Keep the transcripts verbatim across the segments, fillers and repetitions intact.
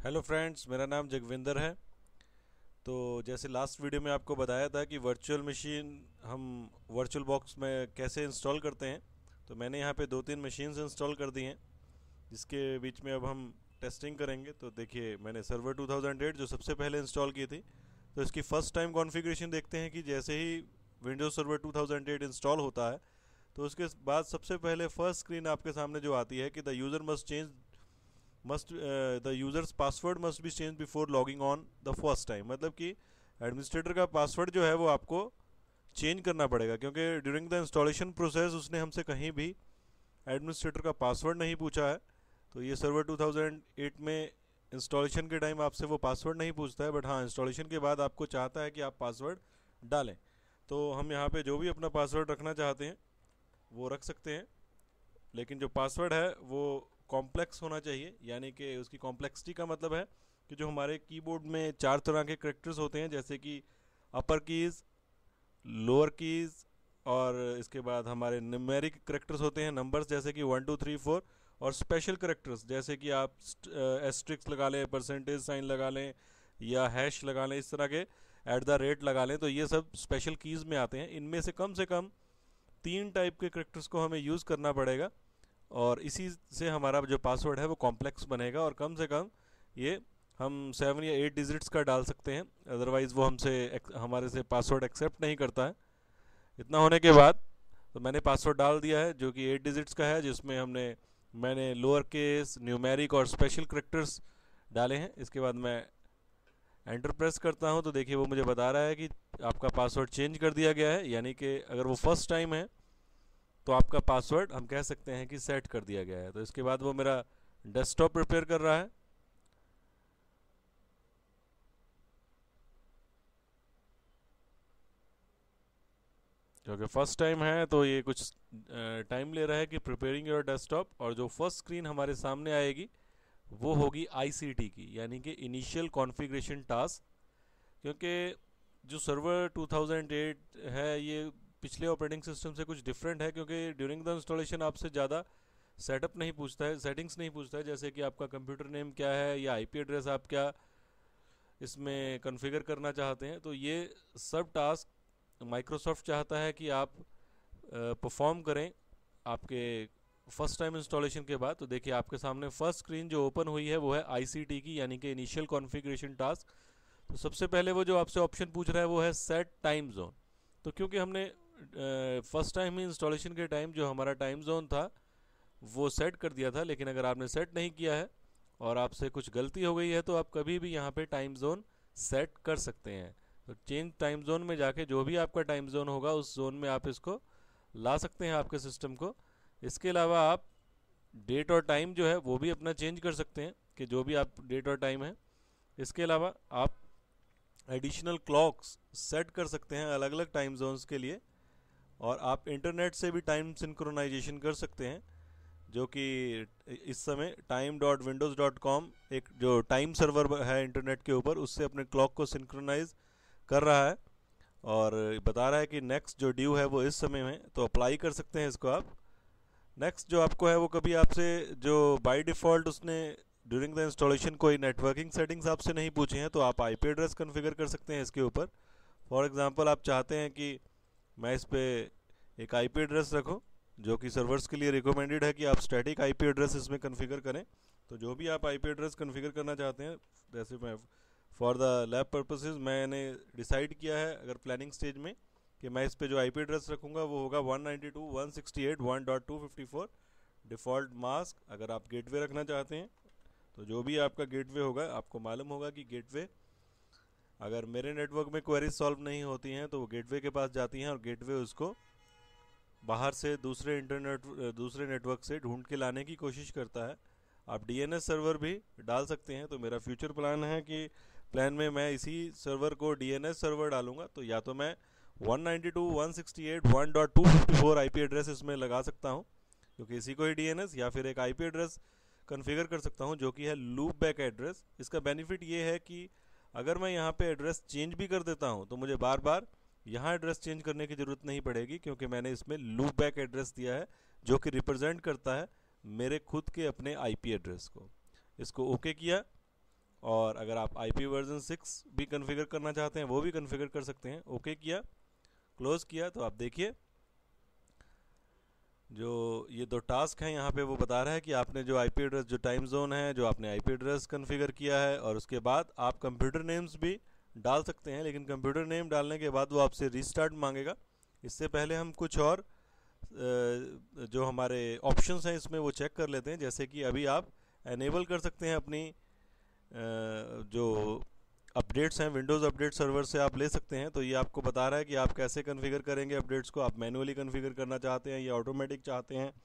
Hello friends, मेरा नाम जगविंदर है। तो जैसे लास्ट वीडियो में आपको बताया था कि वर्चुअल मशीन हम वर्चुअल बॉक्स में कैसे इंस्टॉल करते हैं, तो मैंने यहाँ पे दो तीन मशीन्स इंस्टॉल कर दी हैं जिसके बीच में अब हम टेस्टिंग करेंगे। तो देखिए, मैंने सर्वर टू थाउज़ेंड एट जो सबसे पहले इंस्टॉल की थी, तो इसकी फ़र्स्ट टाइम कॉन्फ़िगरेशन देखते हैं कि जैसे ही Windows server two thousand eight install होता है तो उसके बाद सबसे पहले फर्स्ट स्क्रीन आपके सामने जो आती है कि the user must change must the user's password must be change before logging on the first time. मतलब कि एडमिनिस्ट्रेटर का पासवर्ड जो है वो आपको चेंज करना पड़ेगा, क्योंकि ड्यूरिंग द इंस्टॉलेशन प्रोसेस उसने हमसे कहीं भी एडमिनिस्ट्रेटर का पासवर्ड नहीं पूछा है। तो ये सर्वर टू थाउज़ेंड एट में इंस्टॉलेशन के टाइम आपसे वो पासवर्ड नहीं पूछता है, बट हाँ, इंस्टॉलेशन के बाद आपको चाहता है कि आप पासवर्ड डालें। तो हम यहाँ पे जो भी अपना पासवर्ड रखना चाहते हैं वो रख सकते हैं, लेकिन जो पासवर्ड है वो कॉम्प्लेक्स होना चाहिए। यानी कि उसकी कॉम्प्लेक्सिटी का मतलब है कि जो हमारे कीबोर्ड में चार तरह के करेक्टर्स होते हैं, जैसे कि अपर कीज़, लोअर कीज़, और इसके बाद हमारे न्यूमेरिक करेक्टर्स होते हैं, नंबर्स जैसे कि वन टू थ्री फोर, और स्पेशल करेक्टर्स जैसे कि आप एस्ट्रिक्स लगा लें, परसेंटेज साइन लगा लें, या हैश लगा लें, इस तरह के एट द रेट लगा लें। तो ये सब स्पेशल कीज़ में आते हैं। इनमें से कम से कम तीन टाइप के करेक्टर्स को हमें यूज़ करना पड़ेगा, और इसी से हमारा जो पासवर्ड है वो कॉम्प्लेक्स बनेगा। और कम से कम ये हम सेवन या एट डिजिट्स का डाल सकते हैं, अदरवाइज़ वो हमसे हमारे से पासवर्ड एक्सेप्ट नहीं करता है। इतना होने के बाद तो मैंने पासवर्ड डाल दिया है जो कि एट डिजिट्स का है, जिसमें हमने मैंने लोअर केस, न्यूमेरिक और स्पेशल करेक्टर्स डाले हैं। इसके बाद मैं एंटर प्रेस करता हूं तो देखिए वो मुझे बता रहा है कि आपका पासवर्ड चेंज कर दिया गया है। यानी कि अगर वो फर्स्ट टाइम है तो आपका पासवर्ड हम कह सकते हैं कि सेट कर दिया गया है। तो इसके बाद वो मेरा डेस्कटॉप प्रिपेयर कर रहा है। क्योंकि फर्स्ट टाइम है तो ये कुछ टाइम ले रहा है कि प्रिपेयरिंग योर डेस्कटॉप। और जो फर्स्ट स्क्रीन हमारे सामने आएगी वो होगी आईसीटी की, यानी कि इनिशियल कॉन्फ़िगरेशन टास्क। क्योंकि जो सर्वर टू थाउज़ेंड एट है ये पिछले ऑपरेटिंग सिस्टम से कुछ डिफरेंट है, क्योंकि ड्यूरिंग द इंस्टॉलेशन आपसे ज़्यादा सेटअप नहीं पूछता है, सेटिंग्स नहीं पूछता है, जैसे कि आपका कंप्यूटर नेम क्या है या आईपी एड्रेस आप क्या इसमें कॉन्फ़िगर करना चाहते हैं। तो ये सब टास्क माइक्रोसॉफ्ट चाहता है कि आप परफॉर्म करें आपके फर्स्ट टाइम इंस्टॉलेशन के बाद। तो देखिए आपके सामने फर्स्ट स्क्रीन जो ओपन हुई है वो है आईसीटी की, यानी कि इनिशियल कॉन्फ़िगरेशन टास्क। तो सबसे पहले वो जो आपसे ऑप्शन पूछ रहा है वो है सेट टाइम जोन। तो क्योंकि हमने फर्स्ट टाइम ही इंस्टॉलेशन के टाइम जो हमारा टाइम जोन था वो सेट कर दिया था, लेकिन अगर आपने सेट नहीं किया है और आपसे कुछ गलती हो गई है तो आप कभी भी यहाँ पे टाइम जोन सेट कर सकते हैं। तो चेंज टाइम जोन में जाके जो भी आपका टाइम जोन होगा उस जोन में आप इसको ला सकते हैं आपके सिस्टम को। इसके अलावा आप डेट और टाइम जो है वो भी अपना चेंज कर सकते हैं कि जो भी आप डेट और टाइम है। इसके अलावा आप एडिशनल क्लॉक्स सेट कर सकते हैं अलग अलग टाइम जोन्स के लिए, और आप इंटरनेट से भी टाइम सिंक्रोनाइजेशन कर सकते हैं, जो कि इस समय time dot Windows dot com एक जो टाइम सर्वर है इंटरनेट के ऊपर, उससे अपने क्लॉक को सिंक्रोनाइज कर रहा है और बता रहा है कि नेक्स्ट जो ड्यू है वो इस समय में। तो अप्लाई कर सकते हैं इसको आप। नेक्स्ट जो आपको है वो कभी आपसे जो बाय डिफ़ॉल्ट उसने ड्यूरिंग द इंस्टॉलेशन कोई नेटवर्किंग सेटिंग्स आपसे नहीं पूछे हैं, तो आप आईपी एड्रेस कॉन्फ़िगर कर सकते हैं इसके ऊपर। फॉर एग्जांपल आप चाहते हैं कि मैं इस पर एक आईपी एड्रेस रखूं, जो कि सर्वर्स के लिए रिकमेंडेड है कि आप स्टैटिक आईपी एड्रेस इसमें कॉन्फ़िगर करें। तो जो भी आप आईपी एड्रेस कॉन्फ़िगर करना चाहते हैं, जैसे मैं फॉर द लैब पर्पसेस मैंने डिसाइड किया है अगर प्लानिंग स्टेज में कि मैं इस पे जो आईपी एड्रेस रखूँगा वो होगा one ninety two dot one sixty eight dot one dot two fifty four default mask. अगर आप गेटवे रखना चाहते हैं तो जो भी आपका गेटवे होगा, आपको मालूम होगा कि गेटवे अगर मेरे नेटवर्क में क्वेरीज सॉल्व नहीं होती हैं तो वो गेटवे के पास जाती हैं और गेटवे उसको बाहर से दूसरे इंटरनेट दूसरे नेटवर्क से ढूंढ के लाने की कोशिश करता है। आप डीएनएस सर्वर भी डाल सकते हैं। तो मेरा फ्यूचर प्लान है कि प्लान में मैं इसी सर्वर को डीएनएस सर्वर डालूंगा। तो या तो मैं one ninety two dot one sixty eight dot one dot two fifty four IP address इसमें लगा सकता हूं, क्योंकि इसी को ही डीएनएस, या फिर एक आईपी एड्रेस कॉन्फ़िगर कर सकता हूं जो कि है लूप बैक एड्रेस। इसका बेनिफिट ये है कि अगर मैं यहाँ पे एड्रेस चेंज भी कर देता हूँ तो मुझे बार बार यहाँ एड्रेस चेंज करने की ज़रूरत नहीं पड़ेगी, क्योंकि मैंने इसमें लूप बैक एड्रेस दिया है जो कि रिप्रेजेंट करता है मेरे खुद के अपने आईपी एड्रेस को। इसको ओके किया और अगर आप आईपी वर्जन सिक्स भी कॉन्फ़िगर करना चाहते हैं वो भी कॉन्फ़िगर कर सकते हैं। ओके किया, क्लोज किया, तो आप देखिए जो ये दो टास्क हैं यहाँ पे वो बता रहा है कि आपने जो आईपी एड्रेस, जो टाइम जोन है, जो आपने आईपी एड्रेस कॉन्फ़िगर किया है, और उसके बाद आप कंप्यूटर नेम्स भी डाल सकते हैं, लेकिन कंप्यूटर नेम डालने के बाद वो आपसे रीस्टार्ट मांगेगा। इससे पहले हम कुछ और जो हमारे ऑप्शंस हैं इसमें वो चेक कर लेते हैं। जैसे कि अभी आप एनेबल कर सकते हैं अपनी जो अपडेट्स हैं, विंडोज़ अपडेट सर्वर से आप ले सकते हैं। तो ये आपको बता रहा है कि आप कैसे कॉन्फ़िगर करेंगे अपडेट्स को, आप मैनुअली कॉन्फ़िगर करना चाहते हैं या ऑटोमेटिक चाहते हैं।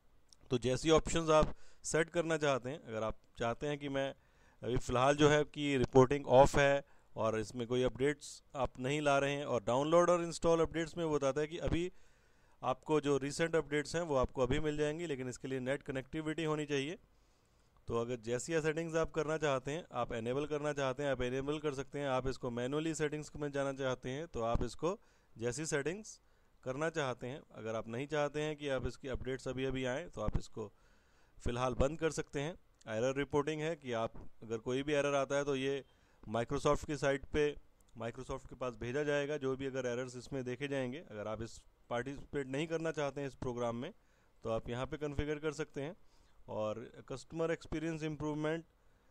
तो जैसी ऑप्शंस आप सेट करना चाहते हैं, अगर आप चाहते हैं कि मैं अभी फ़िलहाल जो है कि रिपोर्टिंग ऑफ है और इसमें कोई अपडेट्स आप नहीं ला रहे हैं, और डाउनलोड और इंस्टॉल अपडेट्स में वो बताता है कि अभी आपको जो रिसेंट अपडेट्स हैं वो आपको अभी मिल जाएंगी, लेकिन इसके लिए नेट कनेक्टिविटी होनी चाहिए। तो अगर जैसी सेटिंग्स आप करना चाहते हैं, आप एनेबल करना चाहते हैं, आप एनेबल कर सकते हैं। आप इसको मैनुअली सेटिंग्स में जाना चाहते हैं तो आप इसको जैसी सेटिंग्स करना चाहते हैं। अगर आप नहीं चाहते हैं कि आप इसकी अपडेट्स अभी अभी आएँ तो आप इसको फ़िलहाल बंद कर सकते हैं। एरर रिपोर्टिंग है कि आप अगर कोई भी एरर आता है तो ये माइक्रोसॉफ्ट की साइट पे माइक्रोसॉफ्ट के पास भेजा जाएगा, जो भी अगर एरर्स इसमें देखे जाएंगे। अगर आप इस पार्टिसिपेट नहीं करना चाहते हैं इस प्रोग्राम में तो आप यहाँ पे कॉन्फ़िगर कर सकते हैं। और कस्टमर एक्सपीरियंस इम्प्रूवमेंट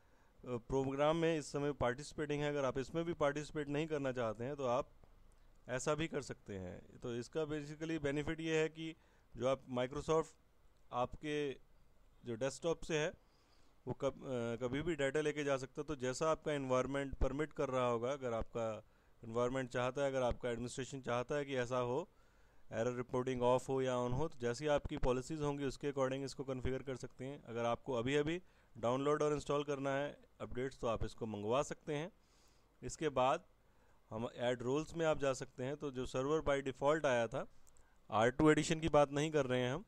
प्रोग्राम में इस समय पार्टिसिपेटिंग है, अगर आप इसमें भी पार्टिसिपेट नहीं करना चाहते हैं तो आप ऐसा भी कर सकते हैं। तो इसका बेसिकली बेनिफिट ये है कि जो आप माइक्रोसॉफ्ट आपके जो डेस्कटॉप से है वो कब कभी भी डाटा लेके जा सकता है। तो जैसा आपका एनवायरनमेंट परमिट कर रहा होगा, अगर आपका एनवायरनमेंट चाहता है, अगर आपका एडमिनिस्ट्रेशन चाहता है कि ऐसा हो, एरर रिपोर्टिंग ऑफ हो या ऑन हो, तो जैसी आपकी पॉलिसीज़ होंगी उसके अकॉर्डिंग इसको कॉन्फ़िगर कर सकते हैं। अगर आपको अभी अभी डाउनलोड और इंस्टॉल करना है अपडेट्स तो आप इसको मंगवा सकते हैं। इसके बाद हम ऐड रोल्स में आप जा सकते हैं। तो जो सर्वर बाय डिफ़ॉल्ट आया था, आर टू एडिशन की बात नहीं कर रहे हैं हम,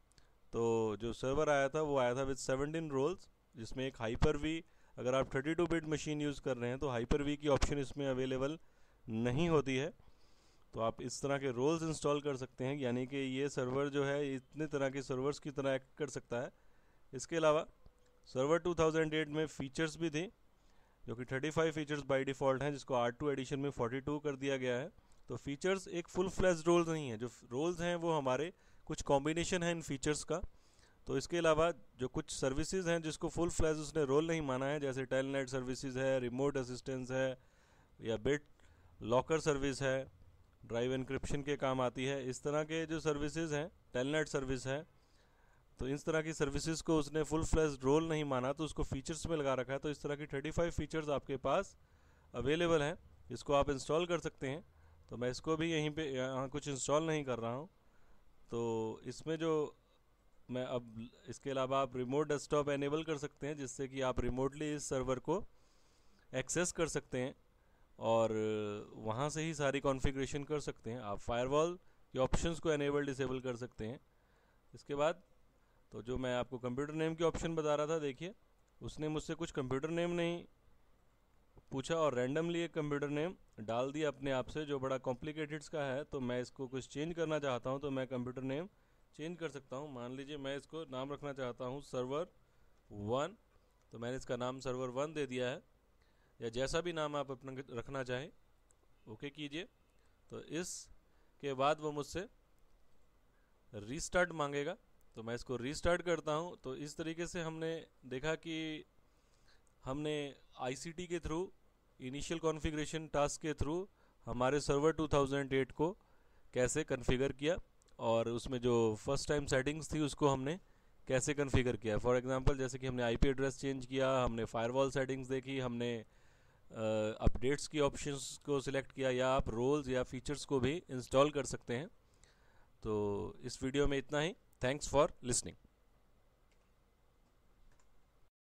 तो जो सर्वर आया था वो आया था विद सेवनटीन रोल्स, जिसमें एक हाइपर वी, अगर आप thirty two bit machine use कर रहे हैं तो हाइपर वी की ऑप्शन इसमें अवेलेबल नहीं होती है। तो आप इस तरह के रोल्स इंस्टॉल कर सकते हैं, यानी कि ये सर्वर जो है इतने तरह के सर्वर्स की तरह एक्ट कर सकता है। इसके अलावा सर्वर टू थाउजेंड एट में फ़ीचर्स भी थी जो कि thirty five features by default हैं, जिसको आर टू एडिशन में फोर्टी टू कर दिया गया है। तो फीचर्स एक फुल फ्लैश रोल्स नहीं है, जो रोल्स हैं वो हमारे कुछ कॉम्बिनेशन है इन फीचर्स का। तो इसके अलावा जो कुछ सर्विसेज हैं जिसको फुल फ्लैश उसने रोल नहीं माना है, जैसे टेलनेट सर्विसेज है, रिमोट असिस्टेंस है, या बिट लॉकर सर्विस है, ड्राइव एनक्रिप्शन के काम आती है, इस तरह के जो सर्विसेज हैं, टेलनेट सर्विस है, तो इस तरह की सर्विसेज को उसने फुल फ्लैश रोल नहीं माना तो उसको फीचर्स में लगा रखा है। तो इस तरह की थर्टी फाइव फीचर्स आपके पास अवेलेबल हैं, इसको आप इंस्टॉल कर सकते हैं। तो मैं इसको भी यहीं पे यहाँ कुछ इंस्टॉल नहीं कर रहा हूँ। तो इसमें जो मैं अब इसके अलावा आप रिमोट डेस्कटॉप एनेबल कर सकते हैं, जिससे कि आप रिमोटली इस सर्वर को एक्सेस कर सकते हैं और वहाँ से ही सारी कॉन्फ़िगरेशन कर सकते हैं। आप फायरवॉल के ऑप्शंस को एनेबल डिसेबल कर सकते हैं। इसके बाद तो जो मैं आपको कंप्यूटर नेम के ऑप्शन बता रहा था, देखिए उसने मुझसे कुछ कंप्यूटर नेम नहीं पूछा और रैंडमली एक कंप्यूटर नेम डाल दिया अपने आप से, जो बड़ा कॉम्प्लिकेटेड का है। तो मैं इसको कुछ चेंज करना चाहता हूँ तो मैं कंप्यूटर नेम चेंज कर सकता हूँ। मान लीजिए मैं इसको नाम रखना चाहता हूँ सर्वर वन, तो मैंने इसका नाम सर्वर वन दे दिया है, या जैसा भी नाम आप अपना रखना चाहें ओके कीजिए। तो इसके बाद वो मुझसे रीस्टार्ट मांगेगा, तो मैं इसको रीस्टार्ट करता हूँ। तो इस तरीके से हमने देखा कि हमने आईसीटी के थ्रू, इनिशियल कॉन्फ़िगरेशन टास्क के थ्रू हमारे सर्वर टू थाउजेंड एट को कैसे कॉन्फ़िगर किया, और उसमें जो फर्स्ट टाइम सेटिंग्स थी उसको हमने कैसे कॉन्फ़िगर किया। फॉर एग्जांपल जैसे कि हमने आईपी एड्रेस चेंज किया, हमने फायरवॉल सेटिंग्स देखी, हमने अपडेट्स की ऑप्शंस को सिलेक्ट किया, या आप रोल्स या फीचर्स को भी इंस्टॉल कर सकते हैं। तो इस वीडियो में इतना ही। Thanks for listening.